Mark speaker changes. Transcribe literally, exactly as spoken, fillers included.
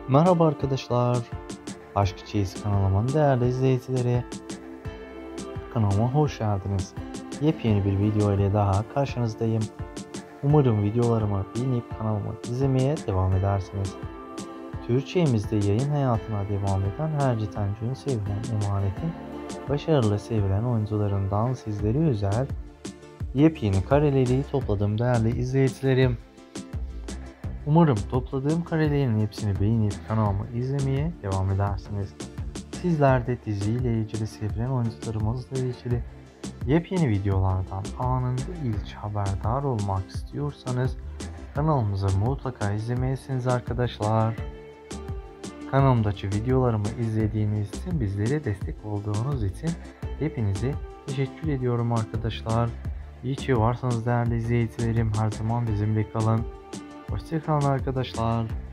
Speaker 1: Merhaba arkadaşlar. Aşk Çeyiz kanalımın değerli izleyicileri. Kanalıma hoş geldiniz. Yepyeni bir video ile daha karşınızdayım. Umarım videolarımı beğenip kanalımı izlemeye devam edersiniz. Türkçemizde yayın hayatına devam eden Hercü Tenco'nun sevilen Emanet'in başarılı sevilen oyuncularından sizlere özel yepyeni kareleri topladım değerli izleyicilerim. Umarım topladığım karelerin hepsini beğenip kanalımı izlemeye devam edersiniz. Sizler de diziyle ilgili, sevilen oyuncularımızla ilgili yepyeni videolardan anında ilk haberdar olmak istiyorsanız kanalımızı mutlaka izlemelisiniz arkadaşlar. Kanalımdaki videolarımı izlediğiniz için, bizlere destek olduğunuz için hepinize teşekkür ediyorum arkadaşlar. İyi ki varsınız değerli izleyicilerim. Her zaman bizimle kalın. Hoşçakalın arkadaşlar.